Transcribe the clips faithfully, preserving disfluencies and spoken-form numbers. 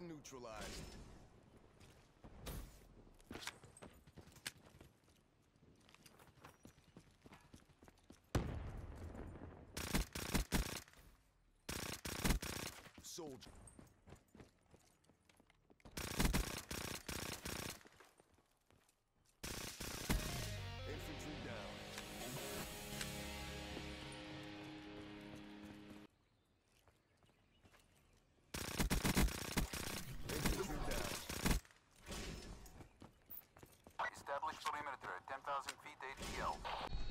neutralized. Soldier. Infantry down. Infantry down. Establish perimeter at ten thousand feet A T L.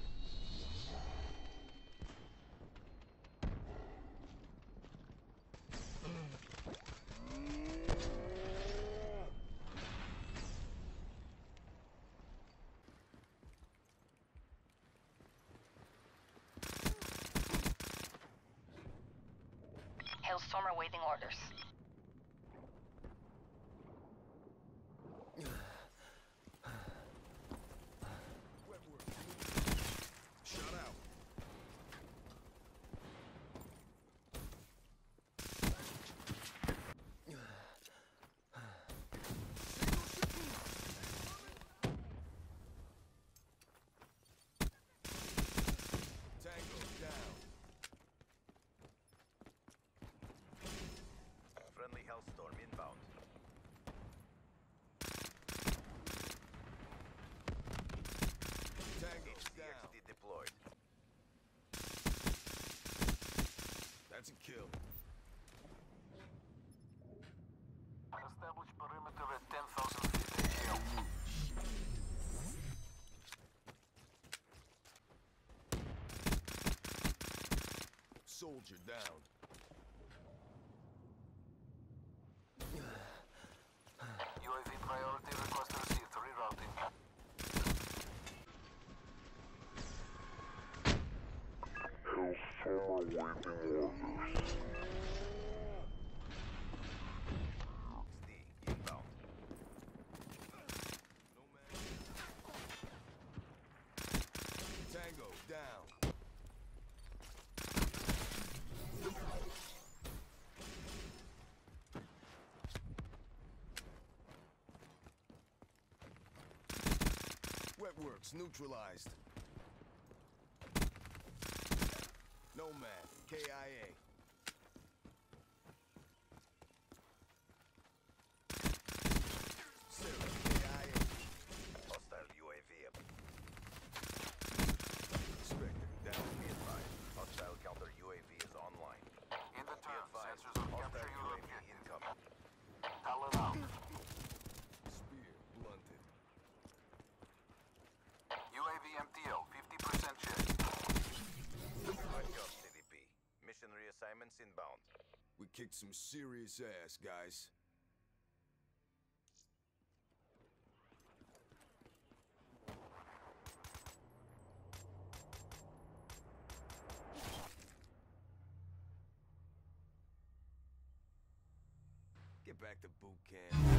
Hailstorm awaiting orders. Wet work. Shut out. Tango down. Friendly Hellstorm inbound. Tango H C X down. D deployed. That's a kill. Establish perimeter at ten thousand feet A T L. Soldier down. U A V priority request received. Rerouting. Hellstorm awaiting orders. X D inbound. No man. Tango down. Wetworks neutralized. Nomad, K I A. Sarah, K I A. Hostile U A V. Spectre down. Be advised. Hostile counter U A V is online. In the Be turn, advised. sensors on capture Hostile your U A V objective. incoming. Talon out. Spear blunted. U A V M T L, fifty percent check. Good job, C D P. Mission reassignments inbound. We kicked some serious ass, guys. Get back to boot camp.